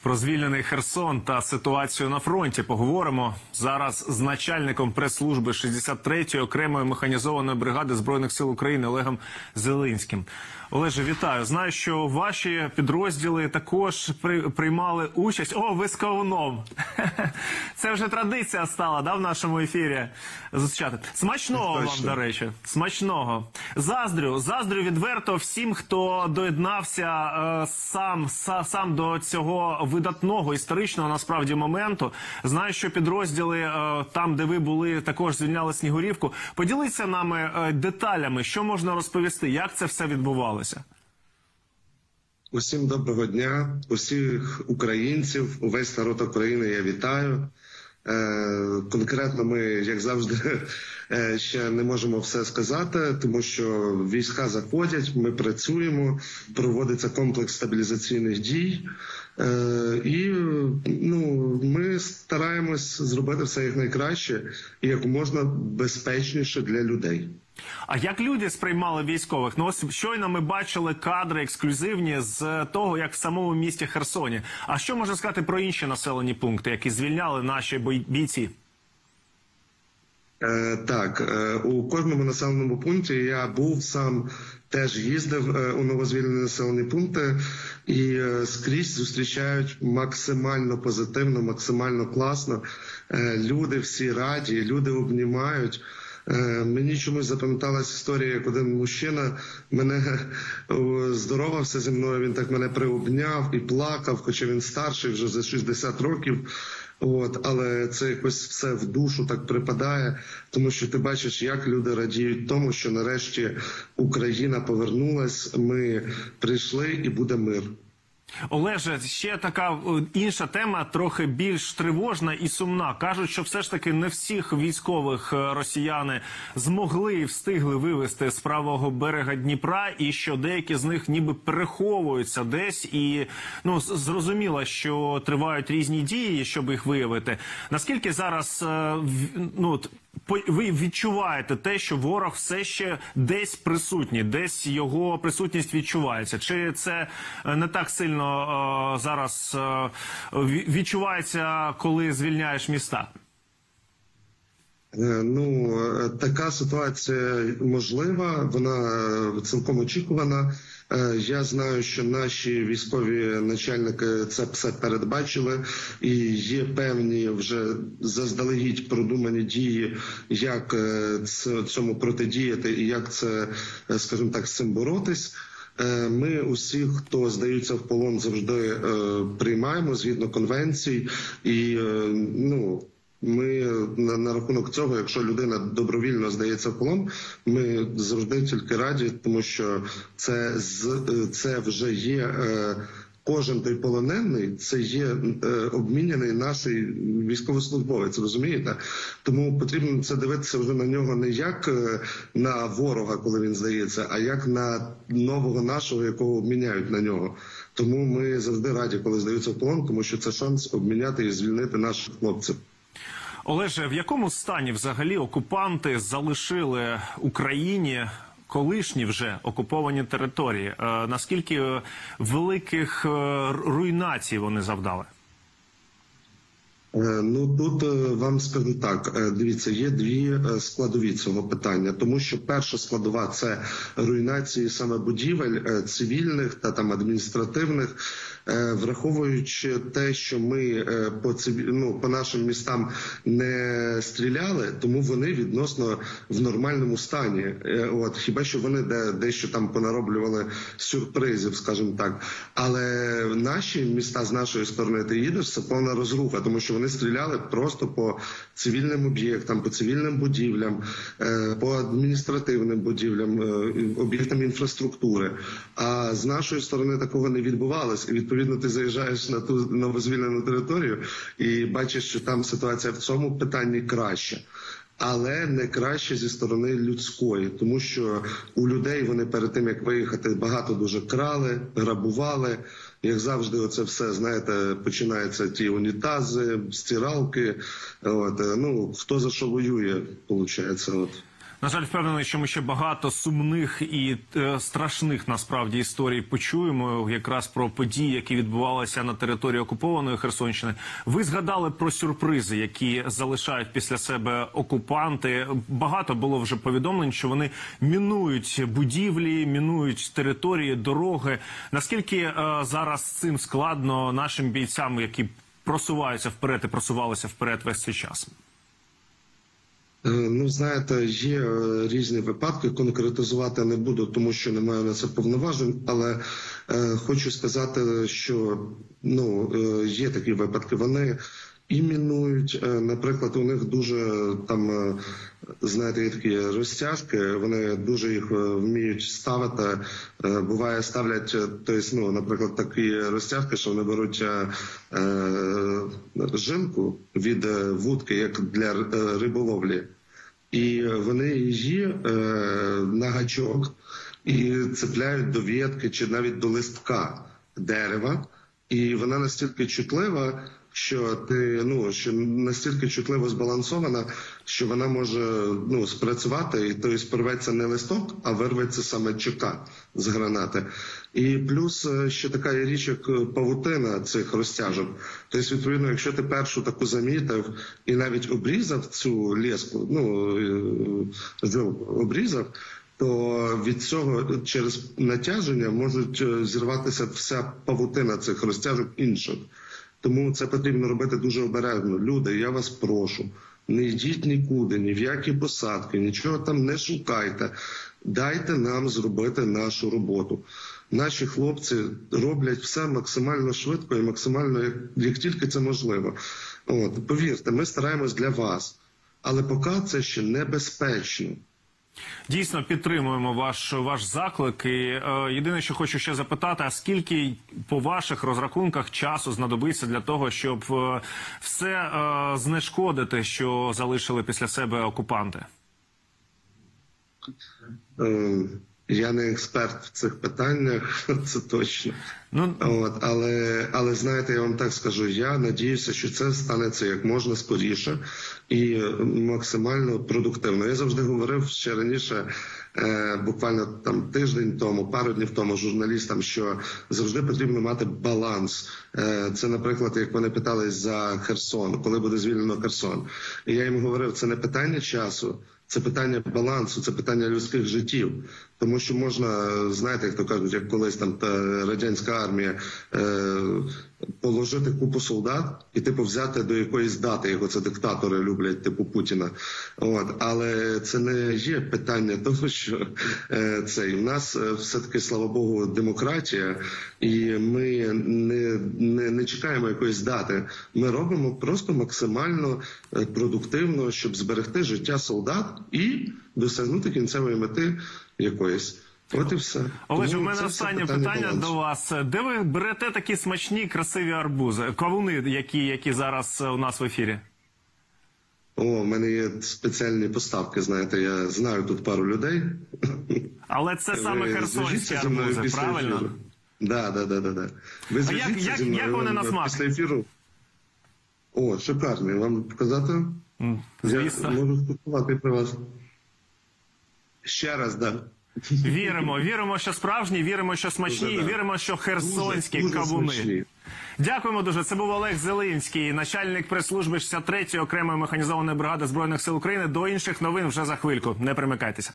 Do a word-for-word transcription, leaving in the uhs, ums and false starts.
Про звільнений Херсон та ситуацію на фронті поговоримо зараз з начальником прес-служби шістдесят третьої окремої механізованої бригади Збройних сил України Олегом Зелинським. Олеже, вітаю. Знаю, що ваші підрозділи також при, приймали участь. О, ви з кавуном. Це вже традиція стала, да, в нашому ефірі зустрічати. Смачного вам, до речі. Смачного. Заздрю, заздрю відверто всім, хто доєднався е, сам, са, сам до цього видатного історичного, насправді, моменту. Знаю, що підрозділи е, там, де ви були, також звільняли Снігурівку. Поділіться нами е, деталями, що можна розповісти, як це все відбувалося. Усім доброго дня, усіх українців, увесь народ України я вітаю. Е, конкретно ми, як завжди, е, ще не можемо все сказати, тому що війська заходять, ми працюємо, проводиться комплекс стабілізаційних дій. Е, і ну, ми стараємось зробити все як найкраще і як можна безпечніше для людей. А як люди сприймали військових? Ну ось щойно ми бачили кадри ексклюзивні з того, як в самому місті Херсоні. А що можна сказати про інші населені пункти, які звільняли наші бійці? Е, так, е, у кожному населеному пункті я був, сам теж їздив е, у новозвільнені населені пункти, і е, скрізь зустрічають максимально позитивно, максимально класно. Е, люди всі раді, люди обнімають. Мені чомусь запам'яталась історія, як один мужчина мене здоровався зі мною, він так мене приобняв і плакав, хоча він старший вже за шістдесят років. От, але це якось все в душу так припадає, тому що ти бачиш, як люди радіють тому, що нарешті Україна повернулась, ми прийшли і буде мир. Олеже, ще така інша тема, трохи більш тривожна і сумна. Кажуть, що все ж таки не всіх військових росіяни змогли і встигли вивезти з правого берега Дніпра, і що деякі з них ніби переховуються десь. І ну, зрозуміло, що тривають різні дії, щоб їх виявити. Наскільки зараз ну, ви відчуваєте те, що ворог все ще десь присутній, десь його присутність відчувається? Чи це не так сильно о, зараз о, відчувається, коли звільняєш міста? Ну, така ситуація можлива, вона цілком очікувана. Я знаю, що наші військові начальники це все передбачили, і є певні вже заздалегідь продумані дії, як цьому протидіяти і як це, скажімо так, з цим боротись. Ми усіх, хто здаються в полон, завжди приймаємо згідно конвенцій, і ну, ми на, на рахунок цього, якщо людина добровільно здається в полон, ми завжди тільки раді, тому що це, це вже є, е, кожен той полонений, це є е, обміняний наш військовослужбовець, розумієте? Тому потрібно це дивитися вже на нього не як на ворога, коли він здається, а як на нового нашого, якого обміняють на нього. Тому ми завжди раді, коли здаються в полон, тому що це шанс обміняти і звільнити наших хлопців. Олеже, в якому стані взагалі окупанти залишили Україні колишні вже окуповані території? Е, наскільки великих е, руйнацій вони завдали? Ну, тут вам скажу так, дивіться, є дві складові цього питання, тому що перша складова – це руйнації саме будівель цивільних та там адміністративних, враховуючи те, що ми по, ну, по нашим містам не стріляли, тому вони відносно в нормальному стані. От, хіба що вони де, дещо там понароблювали сюрпризів, скажімо так. Але наші міста з нашої сторони, ти їдеш, це повна розруха, тому що вони стріляли просто по цивільним об'єктам, по цивільним будівлям, по адміністративним будівлям, об'єктам інфраструктури. А з нашої сторони такого не відбувалося. І відповідно ти заїжджаєш на ту новозвільнену територію і бачиш, що там ситуація в цьому питанні краща. Але не краще зі сторони людської, тому що у людей вони перед тим, як виїхати, багато дуже крали, грабували. Як завжди, оце все, знаєте, починаються ті унітази, стиралки. От, ну, хто за що воює, виходить. От. На жаль, впевнений, що ми ще багато сумних і е, страшних насправді історій почуємо, якраз про події, які відбувалися на території окупованої Херсонщини. Ви згадали про сюрпризи, які залишають після себе окупанти. Багато було вже повідомлень, що вони мінують будівлі, мінують території, дороги. Наскільки е, зараз цим складно нашим бійцям, які просуваються вперед і просувалися вперед весь цей час? Ну, знаєте, є різні випадки, конкретизувати не буду, тому що не маю на це повноважень, але е, хочу сказати, що ну, е, є такі випадки, вони і мінують, е, наприклад, у них дуже там, е, знаєте, є такі розтяжки, вони дуже їх вміють ставити, е, буває ставлять, тобто, ну, наприклад, такі розтяжки, що вони беруть е, е, жилку від вудки, як для е, риболовлі, і вони її е, на гачок і цепляють до ветки чи навіть до листка дерева. І вона настільки чутлива, що ти ну що настільки чутливо збалансована, що вона може ну спрацювати, і тобто порветься не листок, а вирветься саме чека з гранати. І плюс ще така є річ, як павутина цих розтяжок. Тобто, відповідно, якщо ти першу таку замітив і навіть обрізав цю леску, ну обрізав, то від цього через натяження можуть зірватися вся павутина цих розтяжок інших. Тому це потрібно робити дуже обережно. Люди, я вас прошу, не йдіть нікуди, ні в які посадки, нічого там не шукайте. Дайте нам зробити нашу роботу. Наші хлопці роблять все максимально швидко і максимально, як, як тільки це можливо. От, повірте, ми стараємось для вас, але поки це ще небезпечно. Дійсно, підтримуємо ваш ваш заклик. І, е, єдине, що хочу ще запитати, а скільки по ваших розрахунках часу знадобиться для того, щоб е, все е, знешкодити, що залишили після себе окупанти? Е, я не експерт в цих питаннях, це точно. Ну... От, але, але знаєте, я вам так скажу, я надіюся, що це станеться як можна скоріше і максимально продуктивно. Я завжди говорив ще раніше, е, буквально там тиждень тому, пару днів тому журналістам, що завжди потрібно мати баланс. Е, це, наприклад, як вони питались за Херсон, коли буде звільнено Херсон. І я їм говорив, це не питання часу, це питання балансу, це питання людських життів. Тому що можна, знаєте, як то кажуть, як колись там та радянська армія, е, положити купу солдат і типу взяти до якоїсь дати, його це диктатори люблять, типу Путіна. От, але це не є питання того, що е, це у нас все-таки, слава Богу, демократія, і ми не, не, не чекаємо якоїсь дати. Ми робимо просто максимально продуктивно, щоб зберегти життя солдат і досягнути кінцевої мети якоїсь. От і все. Олеже, у мене останнє питання, питання до вас. Де ви берете такі смачні, красиві арбузи? Кавуни, які, які зараз у нас в ефірі? О, в мене є спеціальні поставки, знаєте, я знаю тут пару людей. Але це саме херсонські арбузи, правильно? Так, да, да, да, да. Ви а як, як, як вони на смак? Після ефіру. О, шикарний. Вам показати? Звісно. Я можу спілкувати про вас. Ще раз, так. Да. Віримо, віримо, що справжні, віримо, що смачні, і віримо, що херсонські дуже, дуже кавуни. Смачні. Дякуємо дуже. Це був Олег Зелинський, начальник прес-служби шістдесят третьої окремої механізованої бригади Збройних сил України. До інших новин вже за хвильку. Не примикайтеся.